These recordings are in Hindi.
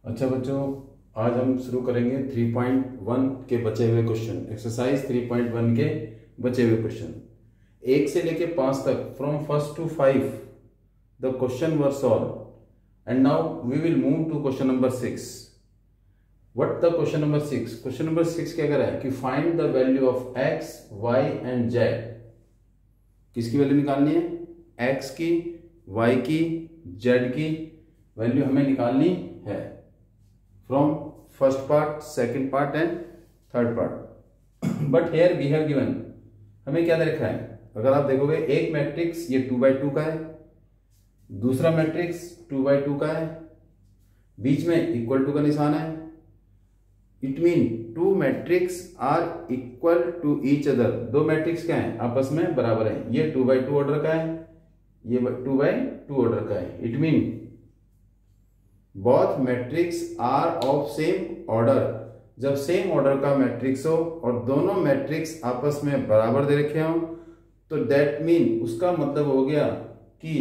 अच्छा बच्चों, आज हम शुरू करेंगे 3.1 के बचे हुए क्वेश्चन। एक्सरसाइज 3.1 के बचे हुए क्वेश्चन 1 से लेके 5 तक। From first to 5 the question were solve and now we will move to question number 6। What the question number 6? Question number 6 क्या कर रहा है कि find the value of x, y and z. किसकी वैल्यू निकालनी है? एक्स की, वाई की, जेड की वैल्यू हमें निकालनी है from first part, second part and third part. But here we have given, हमें क्या दे रखा है? अगर आप देखोगे एक मैट्रिक्स ये 2x2 का है, दूसरा मैट्रिक्स 2x2 का है, बीच में इक्वल टू का निशान है। It mean two matrix are equal to each other. दो मैट्रिक्स क्या है? आपस में बराबर है। ये 2x2 ऑर्डर का है, ये 2x2 ऑर्डर का है। It mean both matrix are of same order. जब सेम ऑर्डर का मैट्रिक्स हो और दोनों मैट्रिक्स आपस में बराबर दे रखे हो तो दैट मीन उसका मतलब हो गया कि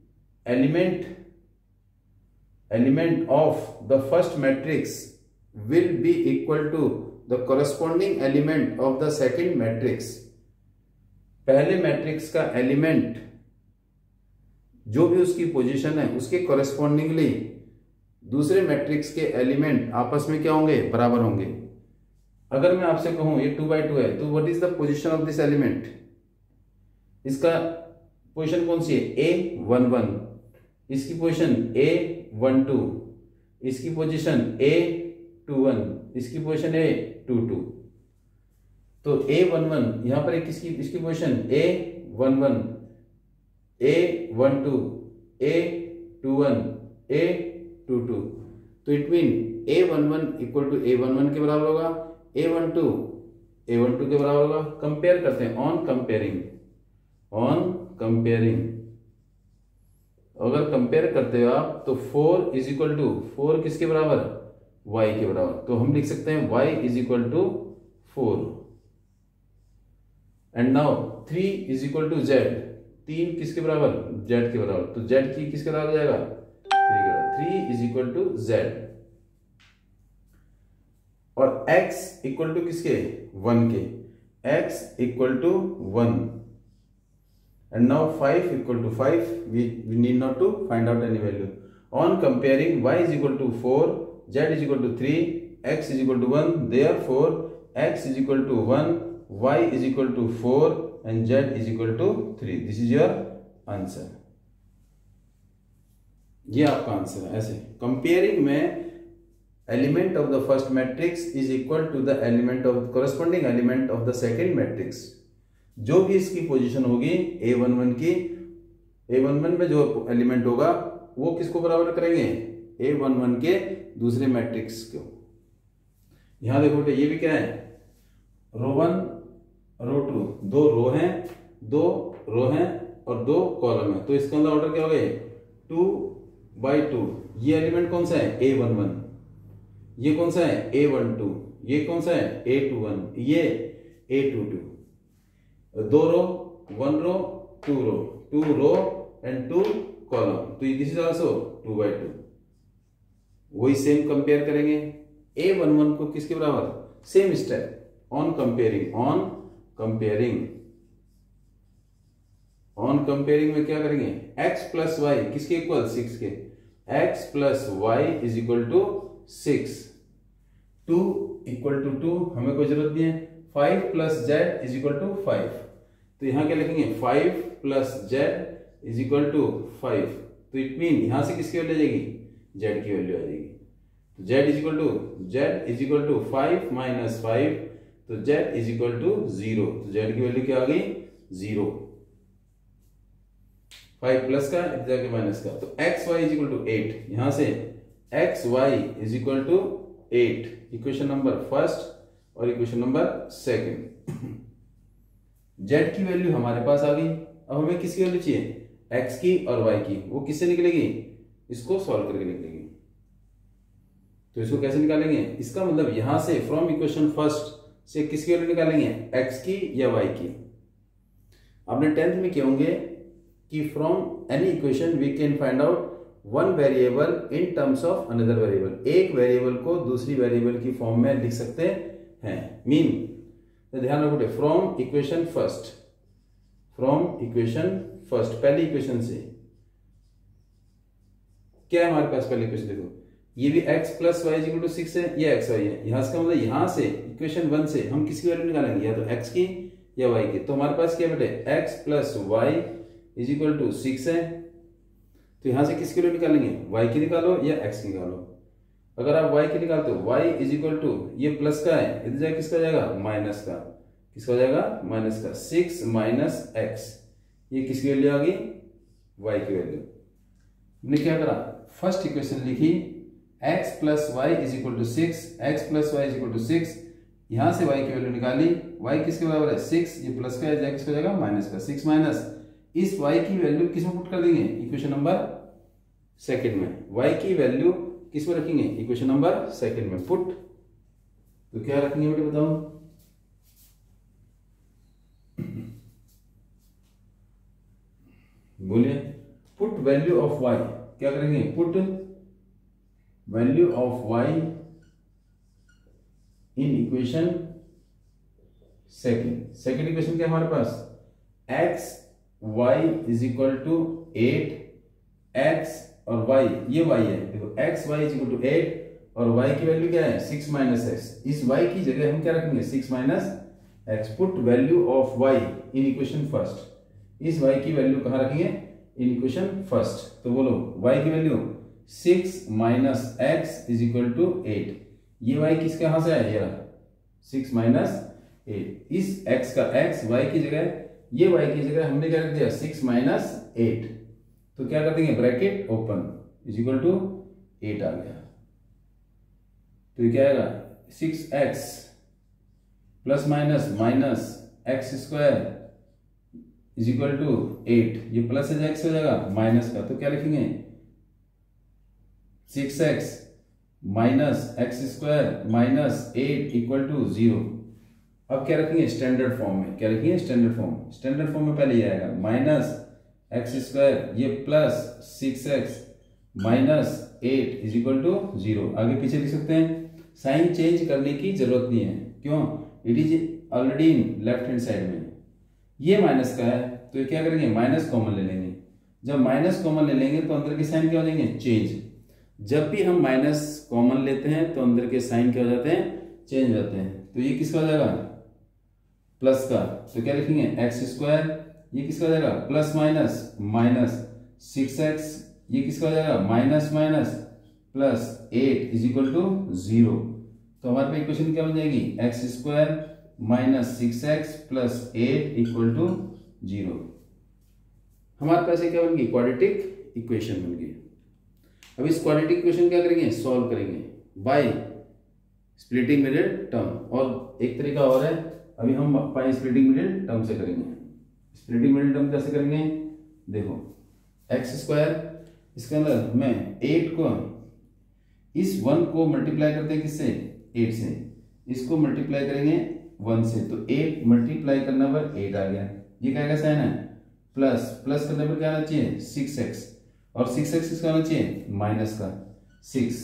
element of the first matrix will be equal to the corresponding element of the second matrix. पहले मैट्रिक्स का एलिमेंट जो भी उसकी पोजीशन है उसके कॉरेस्पॉन्डिंगली दूसरे मैट्रिक्स के एलिमेंट आपस में क्या होंगे? बराबर होंगे। अगर मैं आपसे कहूं ये 2x2 है तो what is the position of this element? इसका पोजीशन कौन सी है? A11, इसकी पोजीशन A12, इसकी पोजीशन A21, इसकी पोजीशन A22। तो A11 यहां पर किसकी, इसकी position A11, A12, A21, A22। तो it mean A11 equal to A11 के बराबर होगा, A12 के बराबर होगा। कंपेयर करते हैं, ऑन कंपेयरिंग अगर कंपेयर करते हो आप तो 4 इज इक्वल टू 4 किसके बराबर? y के बराबर। तो हम लिख सकते हैं y is equal to 4। And now 3 is equal to z। 3 किसके बराबर? z के बराबर। तो z की किसके बराबर हो जाएगा? 3 इज इक्वल टू z। और x इक्वल टू किसके? 1 के। x equal to 1 and now 5 equal to 5. We need not to find out any value. On comparing, y is equal to 4, z is equal to 3, x is equal to 1. Therefore x is equal to 1, y is equal to 4 and z is equal to 3. This is your answer. ये आपका आंसर है। ऐसे कंपेयरिंग में element of the first matrix is equal to the element of corresponding element of the second matrix. जो भी इसकी पोजीशन होगी A11 की, A11 में जो एलिमेंट होगा वो किसको बराबर करेंगे? A11 के दूसरे मैट्रिक्स को। यहां देखो बेटे, ये भी क्या है? रो 1 रो 2, दो रो हैं और दो कॉलम है। तो इसका अंदर ऑर्डर क्या हो गए? 2x2। ये एलिमेंट कौन सा है? A11। ये कौन सा है? A12। ये कौन सा है? A21। ये A22। दो row, 1 row, 2 row, 2 row and 2 column. तो दिस इज आल्सो 2x2। वही सेम कंपेयर करेंगे। A11 को किसके बराबर? सेम स्टेप, ऑन कंपेयरिंग में क्या करेंगे? x प्लस वाई किसके इक्वल? 6 के। x plus y is equal to 6। 2 equal to 2 हमें कोई जरूरत नहीं है। 5 plus z is equal to 5। तो यहां क्या लिखेंगे? 5 plus z is equal to 5। तो इट मीन यहां से किसकी वैल्यू आ जाएगी? जेड की वैल्यू आ जाएगी। तो z is equal to 5 minus 5, तो जेड इज इक्वल टू 0। तो जेड की वैल्यू क्या आ गई? 0। 5 प्लस का जाके माइनस का, तो x y is equal to 8। यहां से x y is equal to 8, equation number first और इक्वेशन नंबर सेकंड। जेड की वैल्यू हमारे पास आ गई। अब हमें किसकी वैल्यू चाहिए? एक्स की और वाई की। वो किससे निकलेगी? इसको सॉल्व करके निकलेगी। तो इसको कैसे निकालेंगे? इसका मतलब यहां से फ्रॉम इक्वेशन फर्स्ट से किसकी वैल्यू निकालेंगे? एक्स की या वाई की। आपने 10th में किए होंगे कि from any equation we can find out one variable in terms of another variable, एक वेरिएबल को दूसरी वेरिएबल की फॉर्म में लिख सकते हैं। मीन तो ध्यान रखो, from equation first, from equation first, पहली इक्वेशन से क्या है हमारे पास, पहली इक्वेशन देखो, ये भी x plus y equal to 6 है, ये x y है। यहां से मतलब यहां से इक्वेशन 1 से हम किसकी वैल्यू निकालेंगे, या तो x की या y की। तो हमारे पास क्या बेटे, x plus y is equal to 6 है। तो यहां से किसकी वैल्यू निकालेंगे, y की निकालो या x की निकालो। अगर आप y की निकालते हो, y इज इक्वल टू, ये प्लस का है, इधर जाए किसका हो जाएगा, माइनस का। किसका हो जाएगा, माइनस का। 6 माइनस x, ये किसकी वैल्यू आ गई, y की वैल्यू। हमने क्या करा, फर्स्ट इक्वेशन लिखी x plus y is equal to 6, x plus y is equal to 6, यहां से y की वैल्यू निकाली, y किसके बराबर है, 6, ये प्लस का है, किसका हो जाएगा, माइनस का। 6 माइनस, इस y की वैल्यू किसमें पुट कर देंगे, इक्वेशन नंबर सेकंड में। y की वैल्यू किसमें रखेंगे, इक्वेशन नंबर सेकंड में पुट। तो क्या रखेंगे बेटे बताओ, बोलिए। पुट वैल्यू ऑफ y, क्या करेंगे, put value of y in equation second. Second equation क्या हमारे पास, x y is equal to 8, x और y, ये y है देखो, x y is equal to 8 और y की वैल्यू क्या है, 6 माइनस x। इस y की जगह हम क्या रखेंगे, 6 minus x। Put value of y in equation first, इस y की वैल्यू कहां रखेंगे, इन इक्वेशन फर्स्ट। तो बोलो y की value 6 minus x is equal to 8। ये y किसके यहां से आया, ये 6 माइनस 8। इस x का x y की जगह, ये y की जगह हमने क्या रख दिया, 6 माइनस 8। तो क्या कर देंगे, bracket open is equal to 8 आ गया। तो ये क्या आएगा, 6x plus minus minus x square is equal to 8, ये प्लस एक्स हो जाएगा माइनस का। तो क्या लिखेंगे, 6x minus x square minus 8 equal to 0। अब क्या रखेंगे, स्टैंडर्ड फॉर्म में। क्या लिखेंगे, स्टैंडर्ड फॉर्म। स्टैंडर्ड फॉर्म में पहले ये आएगा माइनस एक्स स्क्वायर, ये plus 6x minus 8 is equal to 0। आगे पीछे लिख सकते हैं, साइन चेंज करने की जरूरत नहीं है, क्यों, it is already in left hand side में। ये माइनस का है तो ये क्या करेंगे, माइनस कॉमन ले लेंगे। जब माइनस कॉमन ले लेंगे तो अंदर के साइन क्या हो जाएंगे, चेंज। जब भी हम माइनस कॉमन लेते हैं तो अंदर के साइन क्या हो जाते हैं, चेंज हो जाते हैं। तो ये किसका हो जाएगा, प्लस का। तो क्या लिखेंगे, एक्स स्क्वायर, ये किसका हो जाएगा, प्लस माइनस माइनस 6x, ये किसका हो जाएगा, minus minus plus 8 is equal to 0। तो हमारे पे इक्वेशन क्या बन जाएगी, x square minus 6x plus 8 equal to 0। हमारे पास क्या बन गई, क्वाड्रेटिक इक्वेशन बन गई। अब इस क्वाड्रेटिक इक्वेशन क्या करेंगे, सॉल्व करेंगे बाय स्प्लिटिंग मिडिल टर्म। और एक तरीका और है, अभी हम बाय स्प्लिटिंग मिडिल टर्म से करेंगे। स्प्लिटिंग मिडिल टर्म कैसे करेंगे, देखो एक्स स्क्वायर, इसके अंदर मैं 8 को, इस 1 को मल्टीप्लाई करते हैं किससे, 8 से, इसको मल्टीप्लाई करेंगे 1 से, तो 8 मल्टीप्लाई करने पर 8 आ गया। ये क्या साइन है, प्लस, प्लस करने पर क्या आना चाहिए, 6x, और 6x किसका आना चाहिए, माइनस का 6।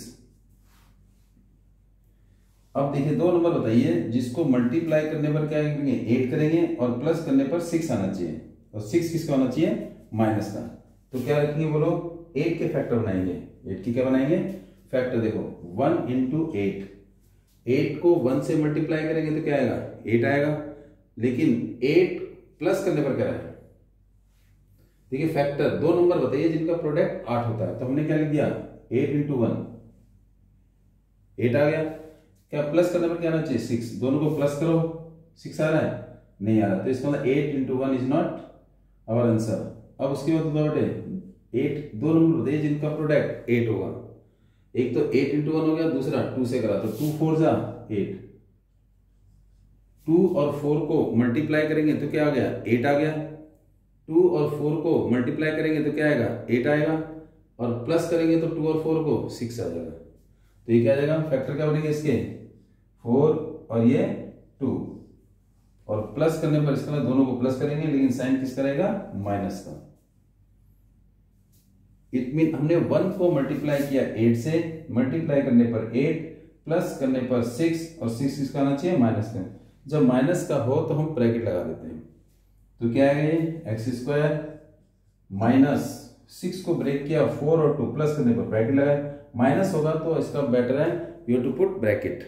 अब देखिए दो नंबर बताइए जिसको मल्टीप्लाई करने पर क्या करेंगे, 8 करेंगे, और प्लस करने पर 6 आना चाहिए, और 6 किसका आना चाहिए, माइनस का। तो क्या रखेंगे बोलो, 8 के फैक्टर बनाएंगे। 8 की क्या बनाएंगे, फैक्टर। देखो 1 इंटू 8, 8 को 1 से मल्टीप्लाई करेंगे तो क्या आएगा, 8 आएगा, लेकिन 8 प्लस करने पर क्या आएगा। देखिए फैक्टर, दो नंबर बताइए जिनका प्रोडक्ट 8 होता है। तो हमने क्या लिख दिया, 8 इंटू 1, 8 आ गया। क्या प्लस करने पर क्या आना चाहिए, 6। दोनों को प्लस करो, 6 आ रहा है, नहीं आ रहा, तो इसका मतलब 8 into 1 is not our answer. अब उसके बाद बताओ बेटे, 8, दो नंबर बताइए जिनका प्रोडक्ट 8 होगा। एक तो 8 इंटू 1 हो गया, दूसरा 2 से करा, तो 2 4 जा 8। 2 और 4 को मल्टीप्लाई करेंगे तो क्या आ गया, 8 आ गया। 2 और 4 को मल्टीप्लाई करेंगे तो क्या आएगा, 8 आएगा, और प्लस करेंगे तो 2 और 4 को 6 आ जाएगा। तो ये क्या आ जाएगा, फैक्टर क्या बनेंगे इसके, 4 और ये 2, और प्लस करने पर इसका दोनों को प्लस करेंगे, लेकिन साइन किसका रहेगा, माइनस का। इट मीन हमने 1 को मल्टीप्लाई किया 8 से, मल्टीप्लाई करने पर 8 प्लस करने पर 6 और 6 किसका आना चाहिए माइनस का। जब माइनस का हो तो हम ब्रैकेट लगा देते हैं। तो क्या आएगा ये एक्स स्क्वायर माइनस 6 को ब्रेक किया 4 और 2 प्लस करने पर ब्रैकेट लगाए, माइनस होगा तो इसका बेटर है यू टू पुट ब्रैकेट।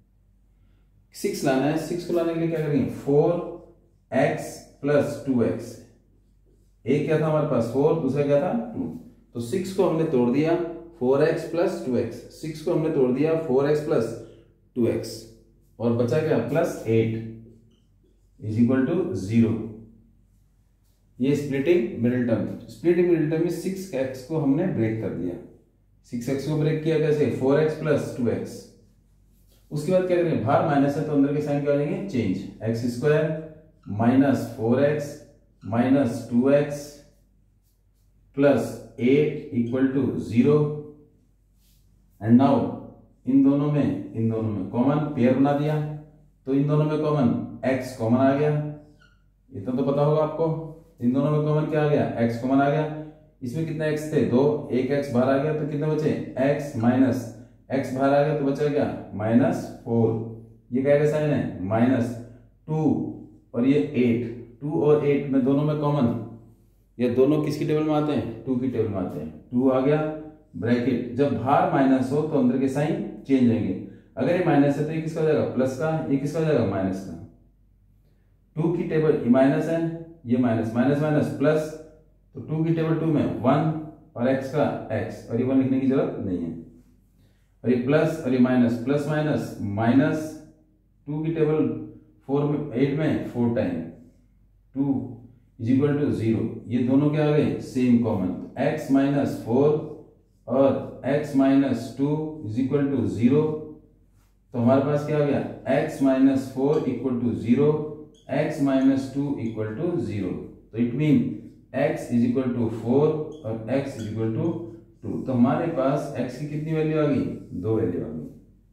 6 लाना है, 6 को लाने के लिए क्या करेंगे 4x प्लस 2x। एक क्या था हमारे पास 4, दूसरा क्या था 2, तो 6 को हमने तोड़ दिया 4x प्लस 2x, 6 को हमने तोड़ दिया 4x प्लस 2x और बचा क्या प्लस 8 इज इक्वल टू 0। ये splitting middle term, splitting middle term में 6x को हमने ब्रेक कर दिया, 6x को ब्रेक किया कैसे 4x प्लस 2x। उसके बाद क्या करेंगे बाहर माइनस है तो अंदर के साइन क्या लेंगे change, x square minus 4x minus 2x plus 8 equal to 0। And now इन दोनों में कॉमन पेयर बना दिया, तो इन दोनों में कॉमन x कॉमन आ गया, इतना तो पता होगा आपको। इन दोनों में कॉमन क्या आ गया x कॉमन आ गया। इसमें कितने x थे 2, एक x बाहर आ गया तो कितने बचे x माइनस x बाहर आ गया तो बचा क्या -4। ये क्या का साइन है -2 और ये 8, 2 और 8 में दोनों में कॉमन, ये दोनों किसकी टेबल में आते हैं 2 की टेबल में आते हैं। 2 आ गया ब्रैकेट, जब बाहर माइनस हो तो अंदर के साइन चेंज होंगे। अगर ये माइनस है तो ये किसका हो जाएगा प्लस का, ये किसका हो जाएगा माइनस का। 2 की टेबल ये माइनस है, ये माइनस माइनस माइनस प्लस, तो 2 की टेबल 2 में 1 और x का x, और ये 1 लिखने की जरूरत नहीं है, और ये प्लस और ये माइनस प्लस माइनस माइनस 2 की टेबल 8 में 4 टाइम 2 इज इक्वल टू 0। ये दोनों क्या आ गए सेम कॉमन, x माइनस 4 और x minus 2 is equal to 0। तो हमारे पास क्या आ गया x minus 4 equal to 0, x minus 2 equal to 0। तो it mean x is equal to 4 और x इज इक्वल टू 2। तो हमारे पास x की कितनी वैल्यू आ गई 2 वैल्यू आ गई।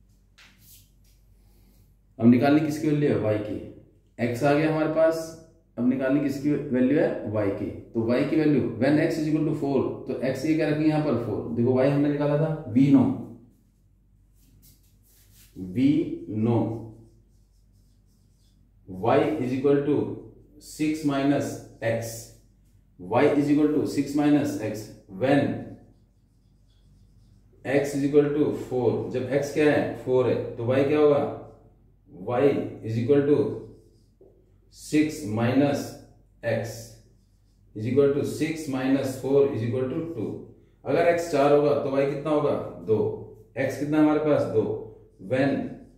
अब निकालनी किसकी वैल्यू है y की, x आ गया हमारे पास, अब निकालनी किसकी वैल्यू है y की। तो y की value when x is equal to 4, तो x ये क्या रखेंगे यहाँ पर 4। देखो y हमने निकाला था we know y is equal to 6 minus x, y is equal to 6 minus x when x is equal to 4। जब x क्या है 4 है तो y क्या होगा y is equal to 6 minus x is equal to 6 minus 4 is equal to 2। अगर x 4 होगा तो y कितना होगा 2, x कितना हमारे पास 2। When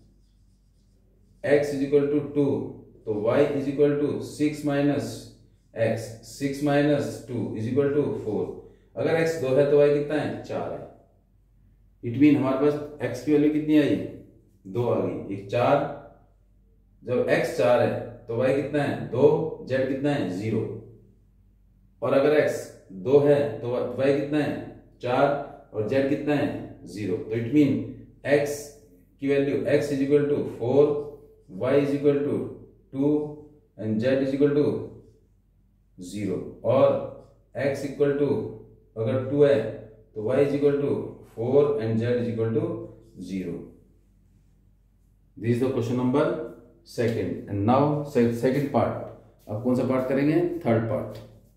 x is equal to 2 तो y is equal to 6 minus x, 6 minus 2 is equal to 4। अगर x 2 है तो y कितना है 4 है। इट मीन हमारे पास x की वैल्यू कितनी आई 2 आ गई, एक 4। जब x 4 है तो y कितना है 2, z कितना है 0। और अगर x 2 है तो y कितना है 4 और z कितना है 0। तो इट मीन x की value x is equal to 4, y is equal to 2 and z is equal to 0। और x इक्वल टू अगर 2 है तो y is equal to 4 and z is equal to 0। This is the question number second. And now second part, अब कौन सा पार्ट करेंगे third part.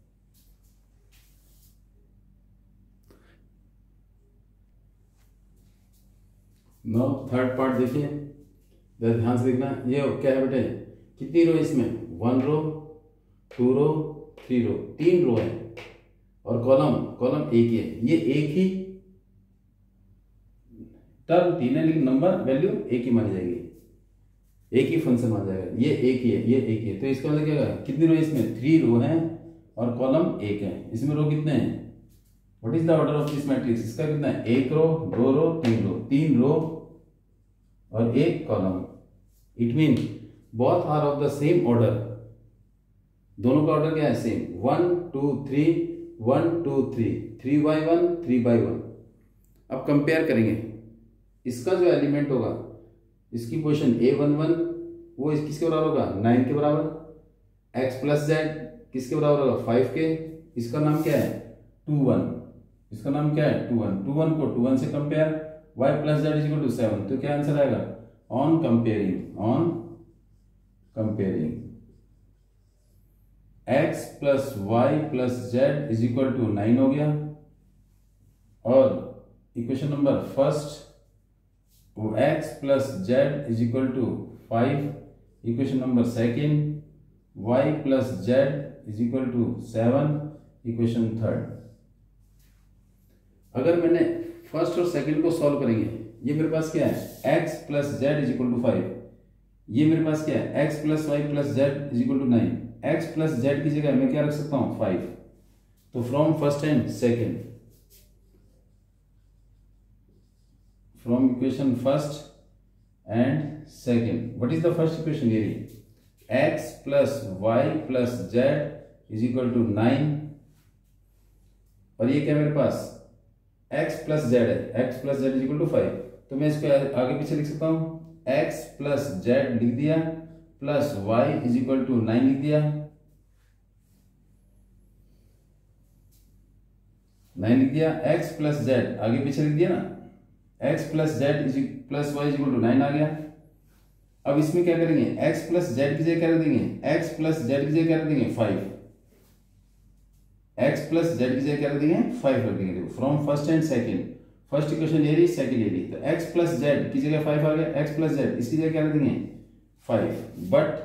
Now third part देखिए, ध्यान से देखना। ये क्या है बेटे कितनी रो इसमें 1 रो 2 रो 3 रो, 3 रो है और कॉलम एक ही है। ये एक ही टर्म 3 है लेकिन नंबर वैल्यू एक ही मानी जाएगी, एक ही फंक्शन माना जाएगा। ये एक ही है, ये एक ही है, तो इसका मतलब क्या है कितनी रो इसमें 3 रो है और कॉलम एक है। इसमें रो कितने हैं, what is the order of this matrix, इसका कितना है 1 रो 2 रो 3 रो, 3 रो और 1 column. It mean both are of the same order, दोनों का ऑर्डर क्या है सेम 1 2 3 1 2 3 3 by 1 3 by 1। अब कंपेयर करेंगे, इसका जो एलिमेंट होगा इसकी पोजीशन A11 वो किसके बराबर होगा 9 के बराबर, x प्लस जेड किसके बराबर होगा 5 के, इसका नाम क्या है 2 1 इसका नाम क्या है 2 1, 2 1 को 2 1 से compare, y plus z is equal to 7, तो क्या आंसर आएगा on comparing x plus y plus z is equal to 9 हो गया, और equation number first x plus z is equal to 5, equation number second y plus z is equal to 7, equation third. अगर मैंने फर्स्ट और सेकंड को सॉल्व करेंगे, ये मेरे पास क्या है x plus z is equal to 5, ये मेरे पास क्या है x plus y plus z is equal to 9, x plus z की जगह मैं क्या रख सकता हूं 5। तो from first and second, from equation first and second, what is the first equation, ये x plus y plus z is equal to 9, और ये क्या मेरे पास x प्लस जेड है, x plus z is equal to 5, तो मैं इसको आगे पीछे लिख सकता हूं, x प्लस जेड लिख दिया plus y is equal to 9 लिख दिया, 9 लिख दिया, x प्लस जेड आगे पीछे लिख दिया ना, x plus z is plus y is equal to 9 आ गया। अब इसमें क्या करेंगे x प्लस जेड की जगह क्या रख देंगे, x प्लस जेड की जगह क्या रख देंगे 5, x प्लस जेड की जगह क्या रख देंगे 5 रख देंगे। देखो from first and second, first equation ये रही, सेकंड ये रही, तो x प्लस जेड की जगह 5 आ गया, x प्लस जेड इसकी जगह क्या रख देंगे 5, but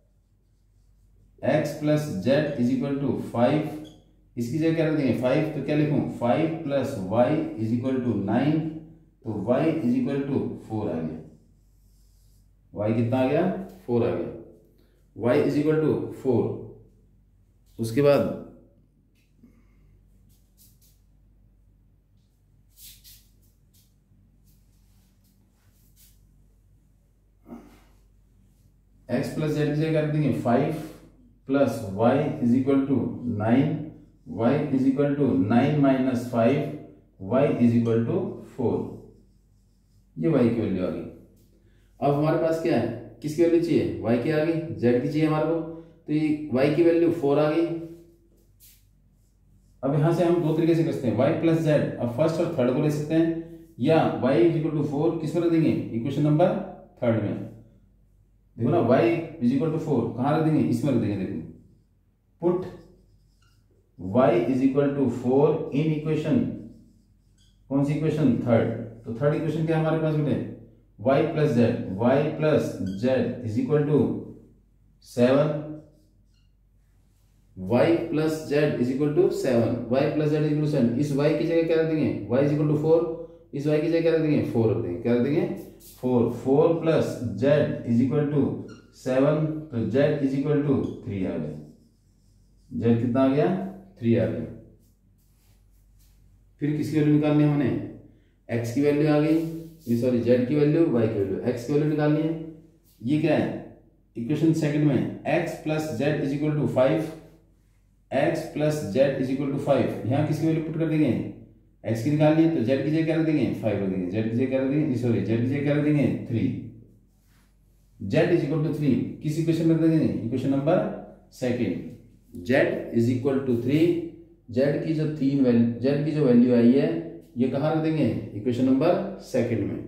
x plus z is equal to 5, इसकी जगह क्या रख देंगे 5, तो क्या लिखूं 5 plus y is equal to 9, तो y इज इक्वल टू 4 आ गया, y कितना आ गया 4 आ गया, y इज इक्वल टू 4। उसके बाद x प्लस जेड की जगह कर देंगे 5 plus y is equal to 9, y is equal to 9 minus 5, y is equal to 4, ये y की वैल्यू आ गई। अब हमारे पास क्या है, किसकी वैल्यू चाहिए, y की आ गई, z की चाहिए हमारे को, तो ये y की वैल्यू 4 आ गई। अब यहां से हम दो तरीके से कर सकते हैं, y प्लस जेड, अब फर्स्ट और थर्ड को ले सकते हैं, या y इज इक्वल टू 4 किस में रख देंगे, इक्वेशन नंबर थर्ड में। देखो ना y इज इक्वल टू 4 कहां रख देंगे, इसमें रख देंगे। देखो put y is equal to 4 in equation, कौन सी इक्वेशन थर्ड, तो थर्ड इक्वेशन क्या हमारे पास बेटे y plus z is equal to 7, y plus z is equal to 7, y plus z is equal to 7, इस y की जगह क्या रख देंगे y इज इक्वल टू 4, इस y की जगह क्या रख देंगे 4 रख देंगे, क्या रख देंगे 4 plus z is equal to 7, तो जेड इज इक्वल टू 3 आ गया, जेड कितना आ गया 3 आ गया। फिर किसकी वैल्यू निकालनी है, हमने x की वैल्यू आ गई, सॉरी जेड की वैल्यू, y की वैल्यू, x की वैल्यू निकालनी है। ये क्या है इक्वेशन सेकंड में, x plus z is equal to 5, x plus z is equal to 5, यहाँ किसकी वैल्यू पुट कर देंगे, x की निकालनी है, तो z की जगह क्या रख देंगे 5 रख देंगे, z की जगह क्या रख देंगे, सॉरी z की जगह क्या रख देंगे 3, z इज इक्वल टू 3 किस इक्वेशन में रख देंगे, equation number second, z is equal to 3, z की जो z की जो वैल्यू आई है ये कहां रख देंगे, इक्वेशन नंबर सेकंड में।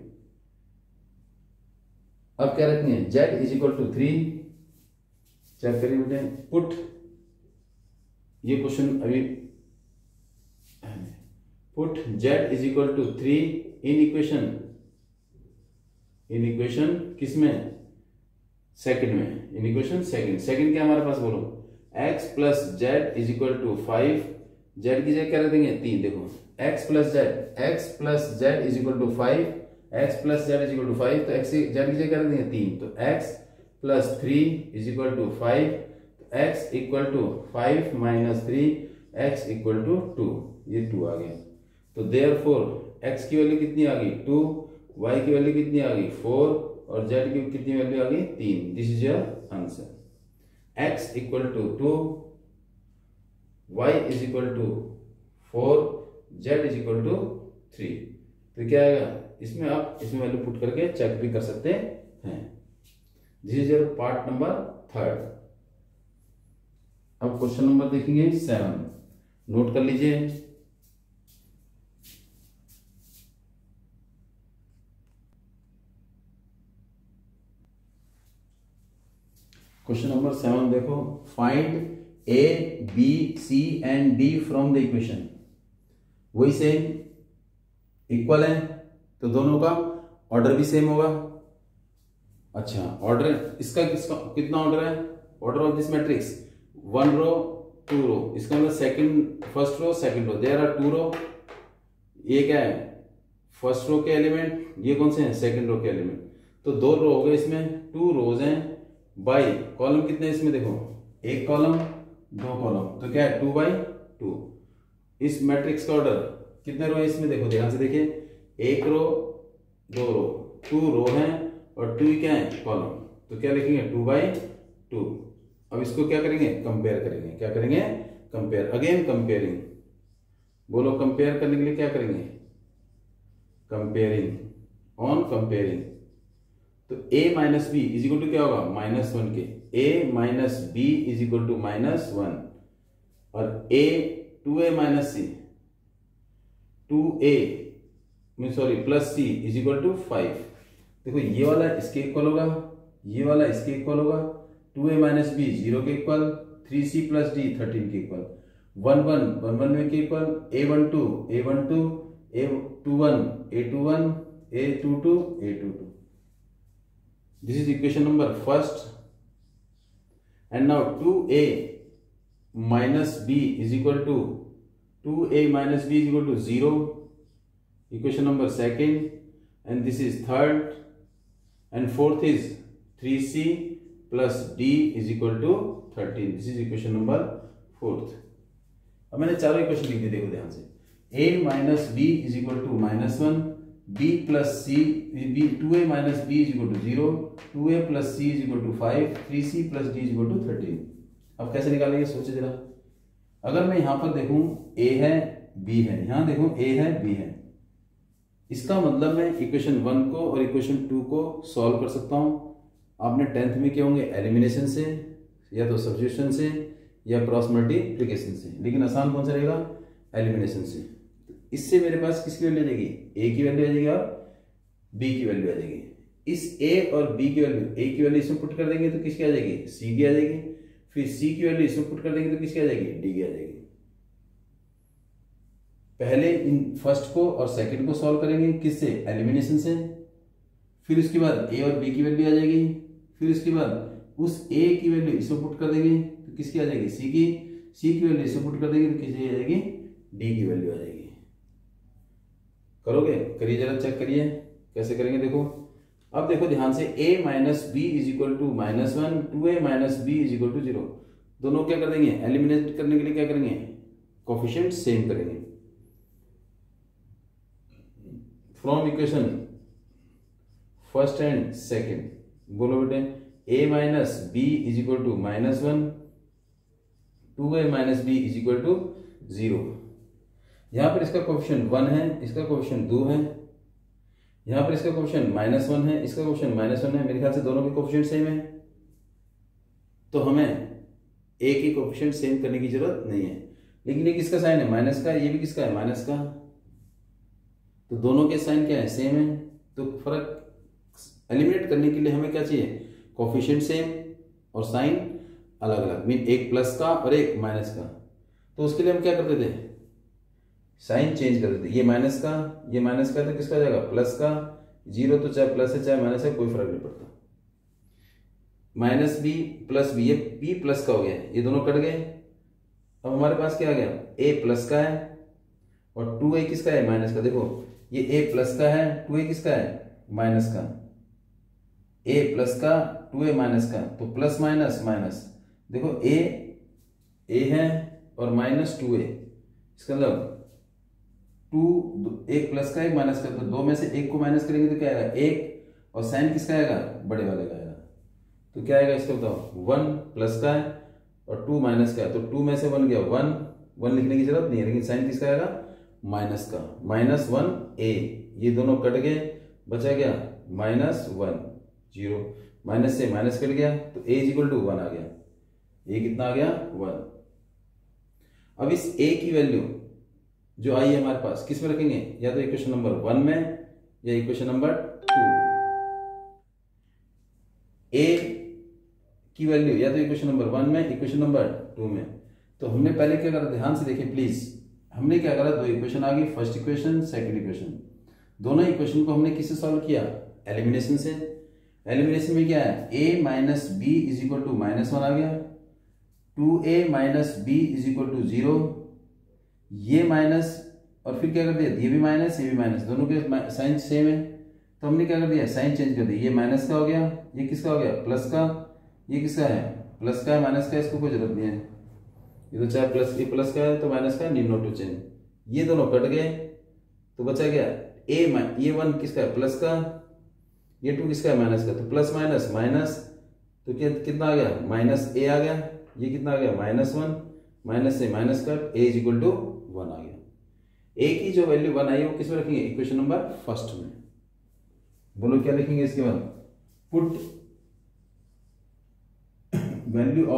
अब क्या रखेंगे, z is equal to 3, check करिए बेटे, पुट, ये क्वेश्चन अभी put z is equal to 3 in equation किसमें, सेकंड में, इन इक्वेशन सेकंड क्या हमारे पास बोलो, x plus z is equal to 5, z की जगह क्या रख देंगे 3, देखो x plus z is equal to 5, x plus z is equal to 5, तो x जेड की जगह क्या रख देंगे 3, तो x plus 3 is equal to 5, तो x equal to 5 minus 3, x equal to 2, ये 2 आ गया। तो देयरफॉर x की वैल्यू कितनी आ गई 2, y की वैल्यू कितनी आ गई 4, और z की कितनी वैल्यू आ गई 3। This is your answer, x equal to 2, y is equal to 4, z is equal to 3। तो क्या आएगा इसमें, आप इसमें वैल्यू पुट करके चेक भी कर सकते हैं। This is your part number third. अब क्वेश्चन नंबर देखेंगे 7, नोट कर लीजिए। क्वेश्चन नंबर 7 देखो, find a b c and d from the equation. वही सेम इक्वल है तो दोनों का ऑर्डर भी सेम होगा। अच्छा, ऑर्डर इसका कितना ऑर्डर है? Order of this matrix 1 row 2 row, इसका मतलब second first row second row, there are 2 row. ये क्या है? फर्स्ट रो के एलिमेंट, ये कौन से हैं? सेकंड रो के एलिमेंट। तो 2 रो हो गए, इसमें 2 रोज हैं बाई कॉलम कितने इसमें देखो, 1 कॉलम 2 कॉलम, तो क्या है 2 बाई 2। इस मैट्रिक्स का ऑर्डर कितने रो है इसमें देखो, ध्यान से देखिए, 1 रो 2 रो, 2 रो हैं और 2 क्या है? कॉलम। तो क्या लिखेंगे? 2 बाई 2। अब इसको क्या करेंगे? कंपेयर करेंगे। क्या करेंगे? कंपेयर। अगेन कंपेयरिंग, बोलो कंपेयर करने के लिए क्या करेंगे? Comparing, on comparing. तो a minus b is equal to क्या होगा? -1 के। a minus b is equal to -1 और a 2a minus c, 2a sorry plus c is equal to 5। देखो ये वाला इसके इक्वल होगा, ये वाला इसके इक्वल होगा, 2a माइनस बी 0 के इक्वल, 3c प्लस डी 13 के इक्वल, 1 1 के equal, a12 a21 a21 a22 This is equation number first. And now 2a minus b is equal to 2a minus b is equal to 0. Equation number second. And this is third. And fourth is 3c plus d is equal to 13. This is equation number fourth. अब मैंने चारों इक्वेशन लिख दी, देखो ध्यान से। a minus b is equal to -1. b plus c, 2a minus b is equal to 0, 2a plus c is equal to 5, 3c plus d is equal to 13। अब कैसे निकालेंगे सोचिए जरा। अगर मैं यहां पर देखूं a है b है, यहां देखूं a है b है, इसका मतलब मैं इक्वेशन 1 को और इक्वेशन 2 को सॉल्व कर सकता हूं। आपने 10th में क्या होंगे? एलिमिनेशन से, या तो सब्स्टिट्यूशन से, या क्रॉस मल्टीप्लिकेशन से। लेकिन आसान कौन सा रहेगा? एलिमिनेशन से। इससे मेरे पास किसकी वैल्यू आ जाएगी? a की वैल्यू आ जाएगी और b की वैल्यू आ जाएगी। इस a और b की वैल्यू, a की वैल्यू इसमें पुट कर देंगे तो किसकी आ जाएगी? c की आ जाएगी। फिर c की वैल्यू इसमें पुट कर देंगे तो किसकी आ जाएगी? d की आ जाएगी। पहले इन फर्स्ट को और सेकंड को सॉल्व करेंगे, किससे? एलिमिनेशन से। फिर उसके बाद a और b की वैल्यू आ जाएगी। फिर उसके बाद उस a की वैल्यू इसमें पुट कर देंगे तो किसकी आ जाएगी? c की वैल्यू इसमें पुट कर देंगे तो किसकी आ जाएगी? d की वैल्यू आ जाएगी। करोगे? करिए जरा, चेक करिए कैसे करेंगे। देखो अब देखो ध्यान से, a minus b is equal to -1, 2a minus b is equal to 0। दोनों क्या कर देंगे? एलिमिनेट करने के लिए क्या करेंगे? कोफिशिएंट सेम करेंगे। From equation first and second, बोलो बेटे, a minus b is equal to -1, 2a minus b is equal to 0। यहां पर इसका कोफिशिएंट 1 है, इसका कोफिशिएंट 2 है, यहां पर इसका कोफिशिएंट -1 है, इसका कोफिशिएंट -1 है। मेरे ख्याल से दोनों के कोफिशिएंट सेम है, तो हमें a की कोफिशिएंट सेम करने की जरूरत नहीं है। लेकिन ये किसका साइन है? माइनस का। ये भी किसका है? माइनस का। तो दोनों के साइन क्या है? सेम है। तो फर्क एलिमिनेट करने के लिए हमें क्या चाहिए? कोफिशिएंट सेम और साइन अलग अलग, मीन एक प्लस का और एक माइनस का। तो उसके लिए हम क्या करते थे? साइन चेंज कर देते। ये माइनस का, ये माइनस का, तो किसका जाएगा? प्लस का। 0 तो चाहे प्लस है चाहे माइनस है, कोई फर्क नहीं पड़ता। माइनस बी प्लस बी, ये बी प्लस का हो गया, ये दोनों कट गए। अब हमारे पास क्या आ गया? a प्लस का है और 2a किसका है? माइनस का। देखो ये a प्लस का है, 2a किसका है? माइनस का। a प्लस का, 2a माइनस का, तो प्लस माइनस माइनस। देखो a है और माइनस 2a, इसका मतलब 2, एक प्लस का एक माइनस का, तो 2 में से एक को माइनस करेंगे तो क्या आएगा? 1। और साइन किसका आएगा? बड़े वाले का आएगा। तो क्या आएगा इसका बताओ? 1 प्लस का है और 2 माइनस का है, तो 2 में से 1 गया 1 लिखने की जरूरत नहीं है। लेकिन साइन किसका आएगा? माइनस का। -1a, ये दोनों कट गए, बचा गया -1 0। माइनस से माइनस कट गया तो a इज इक्वल टू 1 आ गया। a कितना आ गया? 1। अब इस a की वैल्यू जो आई है हमारे पास, किस में रखेंगे? या तो इक्वेशन नंबर 1 में या इक्वेशन नंबर 2 में। a की वैल्यू या तो इक्वेशन नंबर 1 में, इक्वेशन नंबर 2 में। तो हमने पहले क्या करा, ध्यान से देखिए प्लीज, हमने क्या करा, दो इक्वेशन आ गई, फर्स्ट इक्वेशन सेकंड इक्वेशन। दोनों इक्वेशन को हमने किससे सॉल्व किया, एलिमिनेशन से। एलिमिनेशन में क्या है, a minus b is equal to -1 आ गया, 2a minus b is equal to 0, ये माइनस और फिर क्या कर दिया, ये भी माइनस ये भी माइनस, दोनों के साइन सेम है। तो हमने क्या कर दिया, साइन चेंज कर दिया, ये माइनस का हो गया, ये किसका हो गया, प्लस का, ये किसका है, प्लस का है, माइनस का, इसको कोई जरूरत नहीं है, ये तो चाहे प्लस, ये प्लस का है तो माइनस का, नीड नॉट टू चेंज। ये दोनों कट गए तो बचा गया ये 1 किसका है, प्लस का, ये 2 किसका है, माइनस का। तो प्लस माइनस माइनस, तो कितना आ गया, माइनस a आ गया, ये कितना आ गया, -1, माइनस से minus cut, a is equal to 1 आ गया। a की जो वैल्यू 1 आई है वो किस में रखेंगे, इक्वेशन नंबर फर्स्ट में। बोलो क्या लिखेंगे इसके बाद, पुट वैल्यू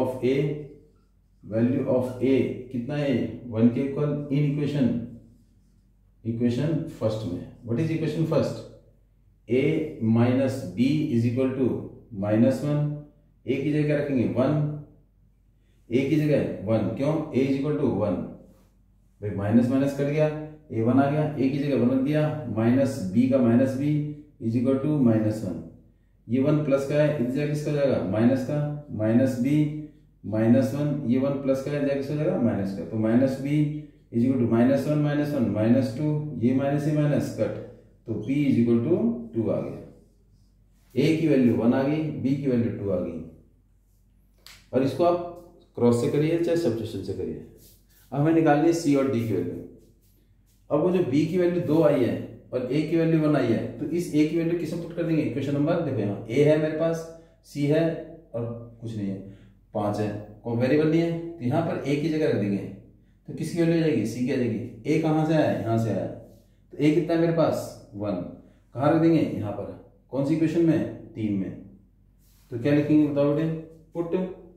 ऑफ a कितना है, 1 के इक्वल इन इक्वेशन फर्स्ट में। What is equation first, a minus b is equal to -1, a की जगह रखेंगे 1, a की जगह 1, क्यों, a इज इक्वल टू 1, भाई माइनस माइनस कट गया, a 1 आ गया, a की जगह 1 रख दिया, माइनस बी का minus b is equal to -1, ये 1 प्लस का है, इस जगह किसका जाएगा, माइनस का, माइनस बी -1, ये 1 प्लस का है, जगह किसका जाएगा, माइनस का, तो minus b is equal to -1 -2, ये माइनस से माइनस कट, तो p इज इक्वल टू 2 आ गया। a की वैल्यू 1 आ गई, b की वैल्यू 2 आ गई। और इसको आप क्रॉस से करिए चाहे सब्स्टिट्यूशन से करिए। अब हमें निकालनी है c और d की वैल्यू। अब वो जो b की वैल्यू 2 आई है और a की वैल्यू 1 आई है, तो इस a की वैल्यू किसमें पुट कर देंगे, इक्वेशन नंबर, देखो यहाँ a है मेरे पास, c है और कुछ नहीं है, 5 है, कोई वेरिएबल नहीं है, तो यहाँ पर a की जगह रख देंगे, तो किसकी वैल्यू आ जाएगी, c की आ जाएगी। a कहाँ से आया है, यहाँ से आया, तो a कितना है मेरे पास, 1, कहाँ रख देंगे, यहाँ पर, कौन सी इक्वेशन में, 3 में। तो क्या लिखेंगे बताओ बेटे, put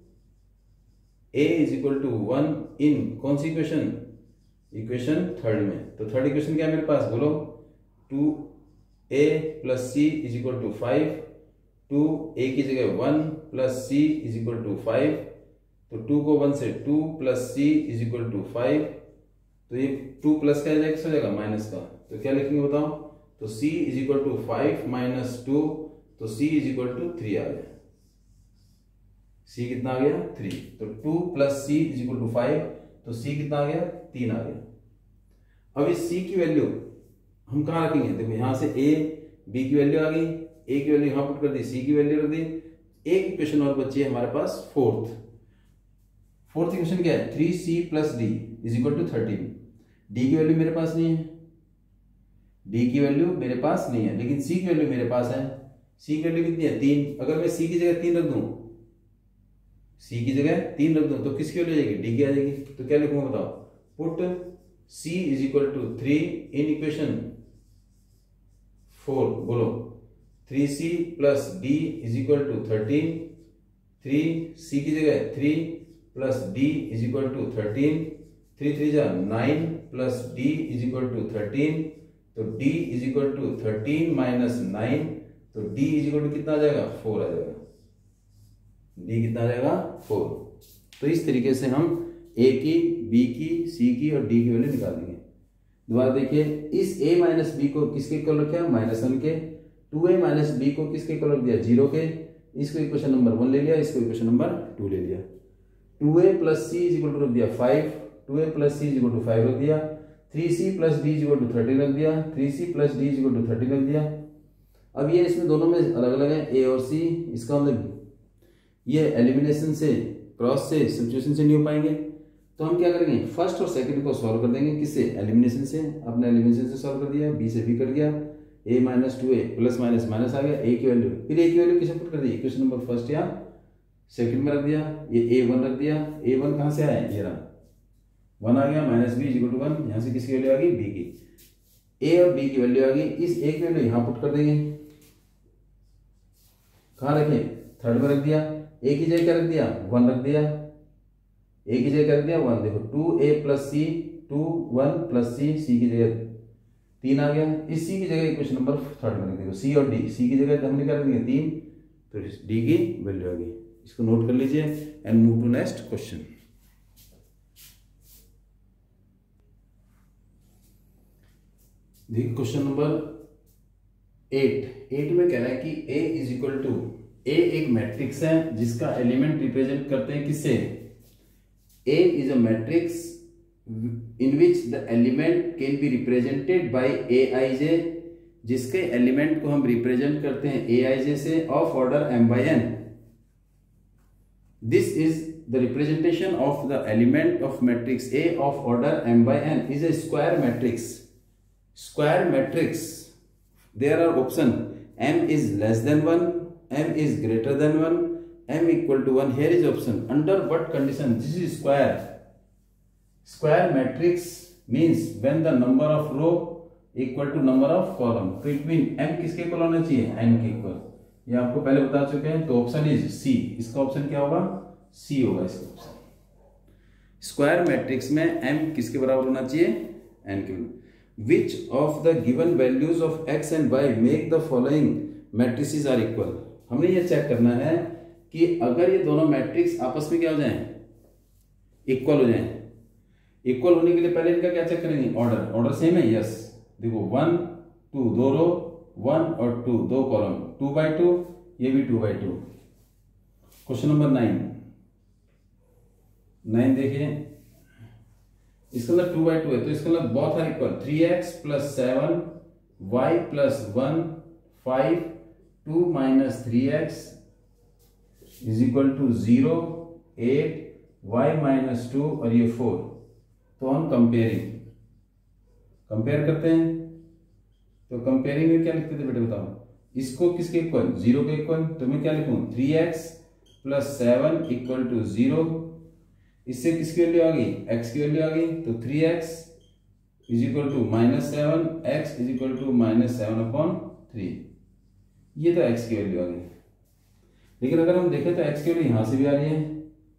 a is equal to 1 in कौन सी इक्वेशन, इक्वेशन थर्ड में। तो थर्ड इक्वेशन क्या है मेरे पास, बोलो, 2a plus c is equal to 5, 2a की जगह 1 plus c is equal to 5, तो 2 को 1 से 2 plus c is equal to 5, तो ये 2 प्लस का हो जाएगा माइनस का, तो क्या लिखेंगे बताओ, तो c is equal to 5 minus 2, तो c इज इक्वल टू 3 आ गया। c कितना आ गया, 3, तो 2 plus c is equal to 5, तो c कितना आ गया, 3 आ गया। अब इस c की वैल्यू हम कहाँ रखेंगे, देखो यहां से a b की वैल्यू आ गई, a की वैल्यू यहां पुट कर दी, c की वैल्यू रख दी, एक इक्वेशन और बची है हमारे पास, फोर्थ इक्वेशन क्या है, 3c plus d is equal to 13। d की वैल्यू मेरे पास नहीं है, d की वैल्यू मेरे पास नहीं है, लेकिन c की वैल्यू मेरे पास है। c की वैल्यू कितनी है, 3। अगर मैं c की जगह 3 रख दूं, c की जगह 3 रख दूं, तो किसकी वैल्यू आ जाएगी, d की आ जाएगी। तो क्या लिखूंगा बताओ, put c is equal to 3 in equation 4, बोलो, 3c plus d is equal to 13, 3c की जगह 3 plus d is equal to 13, 3 3 जा 9 plus d is equal to 13, तो d is equal to 13 minus 9, तो d इज इक्वल टू कितना आ जाएगा, 4 आ जाएगा। d कितना आ जाएगा, 4। तो इस तरीके से हम a की, b की, c की और d की वैल्यू निकाल देंगे। दोबारा देखिए, इस a माइनस बी को किसके इक्वल रखा, -1 के, 2a माइनस बी को किसके इक्वल रख दिया, 0 के, इसको इक्वेशन नंबर 1 ले लिया, इसको इक्वेशन नंबर 2 ले लिया। 2a plus c is equal to रख दिया 5, 2a plus c is equal to 5 रख दिया, 3c plus d is equal to 13 रख दिया, 3c plus d is equal to 13 रख दिया। अब ये इसमें दोनों में अलग अलग है, a और c, इसका मतलब ये एलिमिनेशन से, क्रॉस से, सब्स्टिट्यूशन से नहीं हो पाएंगे, तो हम क्या करेंगे, फर्स्ट और सेकंड को सॉल्व कर देंगे, किससे, एलिमिनेशन से। अपने एलिमिनेशन से सॉल्व कर दिया, b से b कर दिया, a minus 2a plus minus minus आ गया, a की वैल्यू, फिर a की वैल्यू किसे पुट कर दी, इक्वेशन नंबर फर्स्ट या सेकंड में रख दिया, ये a1 रख दिया, a1 कहां से आया, ये रहा 1 आ गया, minus b is equal to 1, यहां से किसकी वैल्यू आ गई, b की, a और b की वैल्यू आ गई, इस a की वैल्यू यहां पुट कर देंगे, कहां रखें, थर्ड में रख दिया, a की जगह क्या रख दिया, 1 रख दिया, a की जगह क्या रख दिया 1, देखो 2a plus c, 2 1 plus c की जगह 3 आ गया, इस c की जगह इक्वेशन नंबर थर्ड में रख देखो, c और d, c की जगह हमने क्या रख दिया 3, तो d की वैल्यू आ गई, इसको नोट कर लीजिए and move to next question. देखिए क्वेश्चन नंबर 8 में कह रहा है कि A is equal to, A एक मैट्रिक्स है जिसका एलिमेंट रिप्रेजेंट करते हैं किससे, A इज a matrix in which the element can be represented by Aij, जिसके एलिमेंट को हम रिप्रेजेंट करते हैं Aij से of order m/n। This is the representation of the element of matrix A of order m/n is a square matrix. Square matrix, there are option m is less than 1, m is greater than 1, m equal to 1. Here is option. Under what condition? This is square. Square matrix means when the number of row equal to number of column. तो it mean m किसके इक्वल होना चाहिए, n के इक्वल। ये आपको पहले बता चुके हैं। तो ऑप्शन इज सी, इसका ऑप्शन क्या होगा, सी होगा इसका ऑप्शन। स्क्वायर मैट्रिक्स में m किसके बराबर होना चाहिए, n के। Which of the given values of x and y make the following matrices are equal? हमने ये चेक करना है कि अगर ये दोनों मैट्रिक्स आपस में क्या हो जाएं, इक्वल हो जाएं। इक्वल होने के लिए पहले इनका क्या चेक करेंगे, ऑर्डर। ऑर्डर सेम है, यस। देखो 1 2 दो रो, 1 और 2 दो कॉलम, 2/2, ये भी 2/2। क्वेश्चन नंबर 9 देखिए, इसके अंदर 2/2 है तो इसके अंदर बहुत सारे equal, 3x + 7 y + 1 5 2 - 3x is equal to 0 8 y - 2 और ये 4। तो हम कंपेयर करते हैं। तो कंपेयरिंग में क्या लिखते थे बेटे बताओ, इसको किसके इक्वल, 0 के इक्वल। तो मैं क्या लिखूं, 3x + 7 = 0। इससे किसकी वैल्यू आ गई, x की वैल्यू आ गई। तो 3x = -7, x = -7/3। ये तो x की वैल्यू आ गई। लेकिन अगर हम देखें तो x की वैल्यू यहां से भी आ रही है,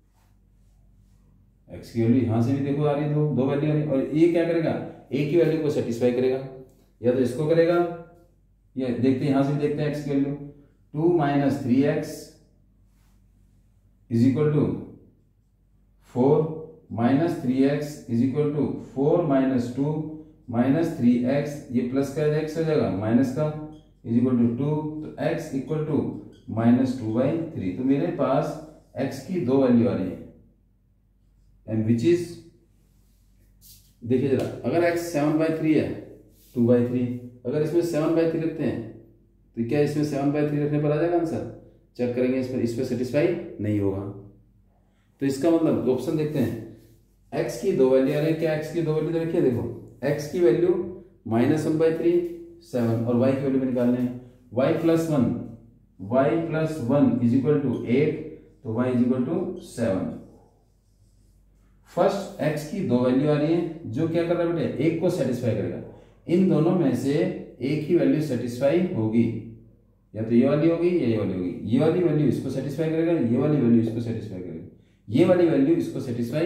x की वैल्यू यहां से भी देखो आ रही है, दो वैल्यू आ रही है। और ये क्या करेगा, a की वैल्यू को सेटिस्फाई करेगा, या तो इसको करेगा, ये देखते हैं यहां से भी देखते हैं x की वैल्यू। 2 - 3x = 4 - 3x = 4 - 2 - 3x, ये प्लस का x हो जाएगा, माइनस का = 2। तो x = -2/3। तो मेरे पास x की दो वैल्यू आ रही है, एंड विच इज, देखिए जरा, अगर x 7/3 है 2/3, अगर इसमें 7/3 रखते हैं तो क्या इसमें 7/3 रखने पर आ जाएगा आंसर। चेक करेंगे, इस पर सेटिस्फाई नहीं होगा। तो इसका मतलब ऑप्शन देखते हैं, x की दो वैल्यू आ रही है। क्या x की दो वैल्यू देखिए, देखो x की वैल्यू -1/3 7 और y की वैल्यू भी निकालने हैं। y + 1 = 8, तो y = 7। फर्स्ट x की दो वैल्यू आ रही है, जो क्या कर रहा है बेटे, एक को सेटिस्फाई करेगा। इन दोनों में से एक ही वैल्यू सेटिस्फाई होगी, या तो ये वाली होगी या ये वाली होगी। ये वाली वैल्यू इसको सेटिस्फाई करेगा, ये वाली वैल्यू इसको सेटिस्फाई करेगी, ये वाली वैल्यू इसको सेटिस्फाई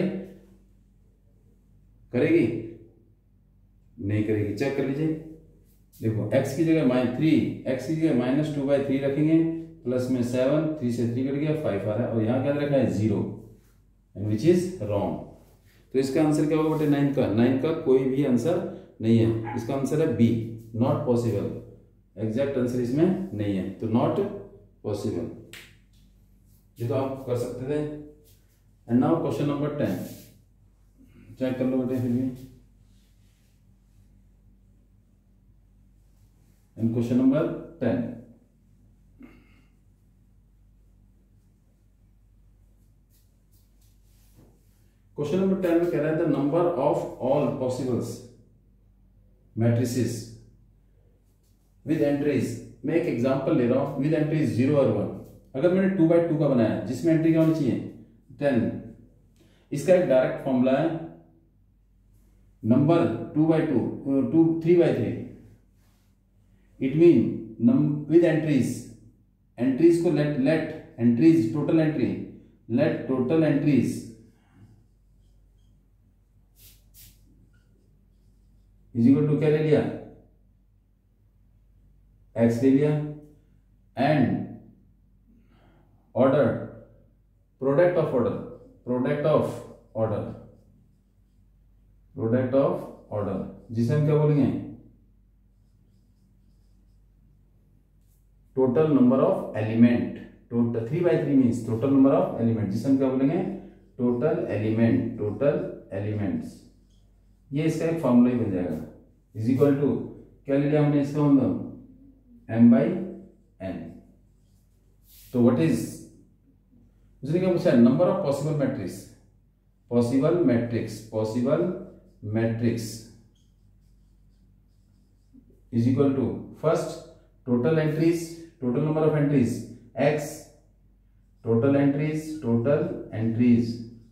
करेगी, नहीं करेगी। चेक कर लीजिए, देखो x की जगह -3, x की जगह -2/3 रखेंगे, प्लस में 7, 3 से 3 कट गया, 5 आ रहा है, और यहां क्या रखा है 0, विच इज रॉन्ग। तो इसका आंसर क्या होगा बेटे, 9 का कोई भी आंसर नहीं है। इसका आंसर है B, not possible. Exact answer इसमें नहीं है, तो नॉट पॉसिबल। ये तो आप कर सकते थे। And now question number 10, check कर लो बेटे फिर भी। And question number 10, question number 10 में कह रहा है the number of all possibles matrices with entries. मैं एक एग्जांपल ले रहा हूं, विद एंट्रीज 0 और 1। अगर मैंने 2/2 का बनाया जिसमें एंट्री क्या होनी चाहिए 10, इसका एक डायरेक्ट फॉर्मूला है, number 3/3। It mean with entries को let entries total entry, let total entries equal to क्या ले लिया, x ले लिया, and order product of order, product of order, product of order जिसे हम क्या बोलेंगे, total number of element, total 3/3 means total number of element, जिसे हम क्या बोलेंगे, टोटल एलिमेंट, टोटल एलिमेंट्स। ये इसका एक फॉर्मूला ही बन जाएगा, इज इक्वल टू क्या ले लिया हमने इसका मतलब m/n। तो व्हाट इज, उसने क्या पूछा, number of possible matrix, possible matrix, possible matrix is equal to first total entries, total number of entries x, total entries, total entries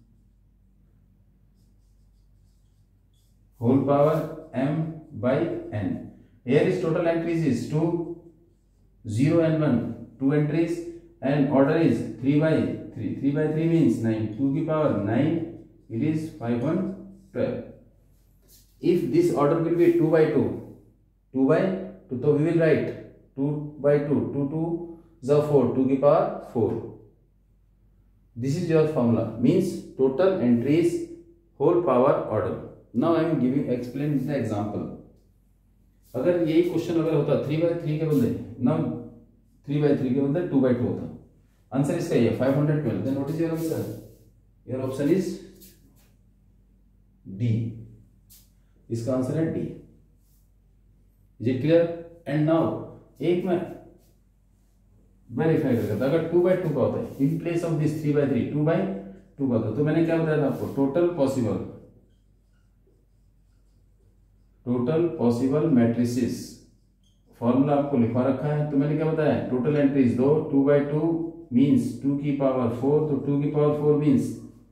whole power m/n. Here is total entries is 2, 0 and 1, 2 entries, and order is 3/3. 3/3 means 9, 2 की power 9, it is 5 on 12. If this order will be 2/2, 2/2, so we will write 2/2, 2 2 the 4, 2 की power 4. This is your formula, means total entries whole power order. Now I am giving explain the example. अगर यही क्वेश्चन अगर होता 3/3 के बदले, now 3/3 के बदले 2/2 होता, आंसर इसका ये 512. Then what is your answer? Your option is D. इसका आंसर है D. Is it clear? And now एक में वेरीफाई करता, अगर 2/2 का होता है इन प्लेस ऑफ दिस 3/3, 2/2 का होता, तो मैंने क्या बताया था आपको, टोटल पॉसिबल मैट्रिसेस फॉर्मूला आपको लिखवा रखा है। तो मैंने क्या बताया, टोटल एंट्रीज दो, 2/2 मींस 2 की पावर 4, तो 2 की पावर 4 मींस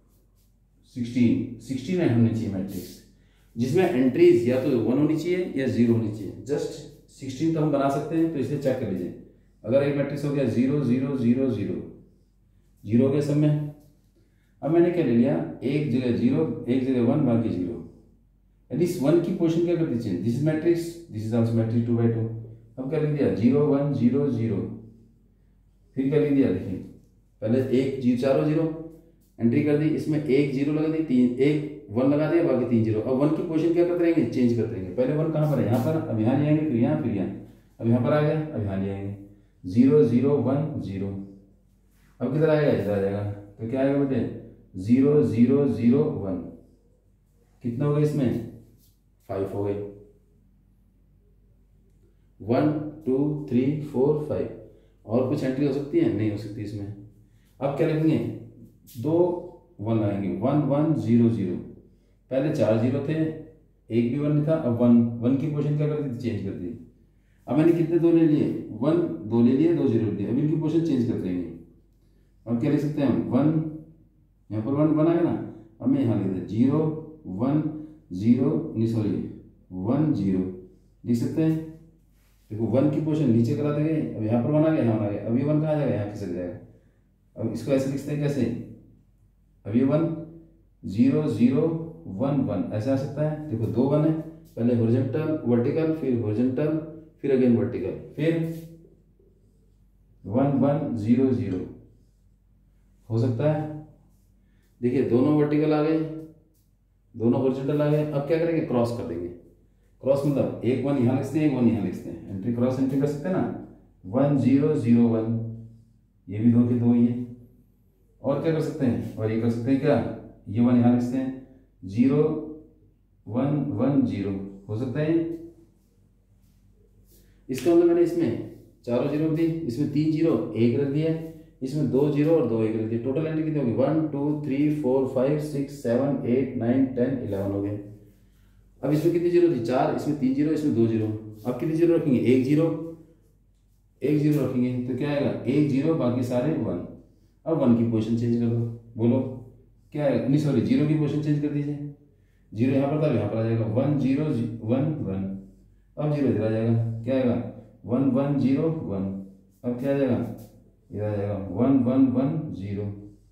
16 होनी चाहिए मैट्रिक्स, जिसमें एंट्रीज या तो 1 होनी चाहिए या 0 होनी चाहिए। जस्ट 16 तो हम बना सकते हैं, तो इसे चेक कर लीजिए। अगर एक मैट्रिक्स हो गया 0 0 0 0 0 के सब में, अब मैंने क्या ले लिया, एक जगह 0, एक जगह 1, बाकी 0, यानी इस 1 की पोजीशन क्या कर दीजिए, this is matrix, this is also matrix 2/2। अब क्या लिख दिया 0 1 0 0, फिर क्या लिख दिया, देखिए पहले एक 0 चारों 0 एंट्री कर दी, इसमें एक 0 लगा दी, 3 एक 1 लगा दिया, बाकी 3 0। अब 1 की पोजीशन क्या करते रहेंगे, चेंज करते रहेंगे। पहले 1 कहाँ पर है, यहाँ पर, अब यहाँ ले आएंगे, फिर यहाँ, फिर यहाँ, अब यहाँ पर आ गया, अब यहाँ ले आएंगे, 0 0 1 0, अब किधर आएगा, इधर आ जाएगा, तो क्या आएगा बेटे 0 0 0 1, कितना हो गया इसमें 5 हो गए, 1 2 3 4 5। और कुछ एंट्री हो सकती है, नहीं हो सकती इसमें। अब क्या लिखेंगे, 2 1 लगाएंगे, 1 1 0 0, पहले 4 0 थे, एक भी 1 था, अब 1 की पोजीशन क्या कर दी, चेंज कर दी। अब मैंने कितने 2 ले लिए, 1 2 ले लिए, 2 0 दिए, अब इनकी पोजीशन चेंज करते रहेंगे। अब क्या लिख सकते हैं हम, 1 यहाँ पर 1 आएगा ना, अब मैं यहाँ लिख दें 0 1 0, नहीं सॉरी 1 0 लिख सकते हैं। देखो 1 की पोजीशन नीचे करा देंगे, अब यहाँ पर 1 आ गया, यहाँ आ गया, अब ये 1 कहाँ जाएगा, यहाँ खिसक जाएगा। अब इसको ऐसे लिखते हैं कैसे, अब ये 1 0 0 1 1 ऐसे आ सकता है। देखो 2 1 है, पहले हॉरिजॉन्टल वर्टिकल, फिर हॉरिजॉन्टल, फिर अगेन वर्टिकल, फिर 1 1 0 0 हो सकता है। देखिए दोनों वर्टिकल आ गए, दोनों हॉरिजॉन्टल आ गए। अब क्या करेंगे, क्रॉस कर देंगे। क्रॉस मतलब एक 1 यहाँ लिखते हैं, एक 1 यहाँ लिखते हैं, एंट्री क्रॉस एंट्री कर सकते हैं ना, 1 0 0 1, ये भी 2 के 2 ही है। और क्या कर सकते हैं, और ये कर सकते हैं क्या, ये 1 यहाँ लिखते हैं, 0 1 1 0 हो सकता है। इसका मतलब मैंने इसमें चारों 0 रख दी, इसमें 3 0 1 रख दिया, इसमें 2 0 और 2 1 रख दिए। टोटल एंट्री कितनी होगी, 1 2 3 4 5 6 7 8 9 10 11 हो गए। अब इसमें कितनी 0 थी, 4, इसमें 3 0, इसमें 2 0। अब कितनी 0 रखेंगे, 1 0 रखेंगे, तो क्या आएगा 1 0, बाकी सारे 1। अब 1 की पोजीशन चेंज कर दो, बोलो क्या आएगा, नहीं सॉरी 0 की पोजीशन चेंज कर दीजिए, 0 यहाँ पर था, यहाँ पर आ जाएगा 1 0 1 1। अब 0 इधर आ जाएगा, क्या आएगा 1 1 0 1। अब क्या आ जाएगा, इधर आ जाएगा 1 1 1 0।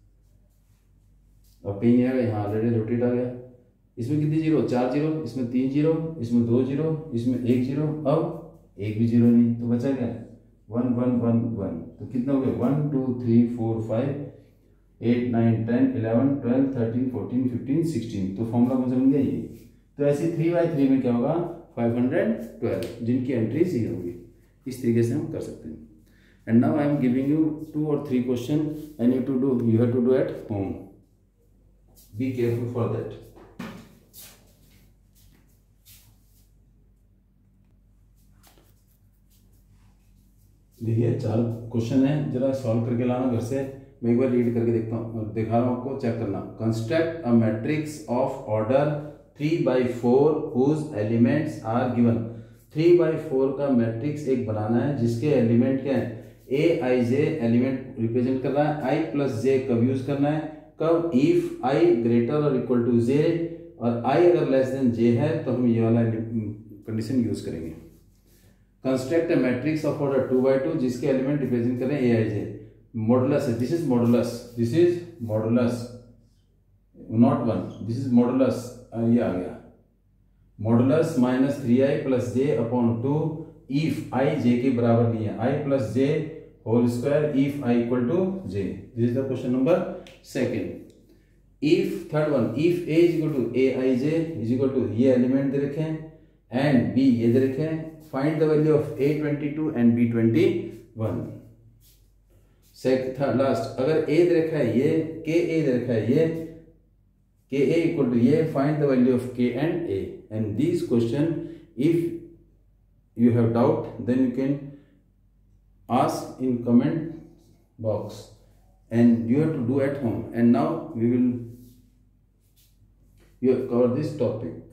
अब कहीं नहीं आएगा, यहाँ ऑलरेडी रोटेट आ गया। इसमें कितनी 0, 4 0, इसमें 3 0, इसमें 2 0, इसमें 1 0, अब एक भी 0 नहीं, तो बचा क्या 1 1 1 1। तो कितना हो गया 1 2 3 4 5 8 9 10 11 12 13 14 15 16। तो फॉर्मूला कौन सा बन गया ये। तो ऐसे 3/3 में क्या होगा 512, जिनकी एंट्रीज ये होगी। इस तरीके से हम कर सकते हैं। And now I am giving you 2 or 3 question and you have to do at home. Be careful for that. देखिए 4 क्वेश्चन है, जरा सॉल्व करके लाना घर से। मैं एक बार रीड करके देखता हूँ, दिखा रहा हूँ आपको, चेक करना। Construct a matrix of order 3/4 whose elements are given. 3/4 का मैट्रिक्स एक बनाना है जिसके एलिमेंट क्या है, ए आई जे एलिमेंट रिप्रेजेंट कर रहा है। आई प्लस जे कब यूज करना है, कब, इफ आई ग्रेटर और इक्वल टू जे, और आई अगर लेस देन जे है तो हम ये वाला कंडीशन यूज करेंगे। Construct a matrix of order 2/2 जिसके एलिमेंट रिप्रेजेंट करें ए आई जे। मॉडुलस है, this is modulus, this is modulus, not 1, this is modulus. ये आ गया modulus -3i plus j upon 2 if i j के बराबर नहीं है, i plus j whole square if i equal to j. This is the question number 2। If third one, if A is equal to A i j is equal to, ये एलिमेंट दे रखे हैं, एंड बी ये दे रखे हैं। Find the value of A22 and B21। Last, अगर ए दे रखा है ये, के ए दे रखा है ये, के ए इक्वल टू ये, find the value of k and A. And this question if you have doubt then you can ask in comment box and you have to do at home. And now we will cover this topic.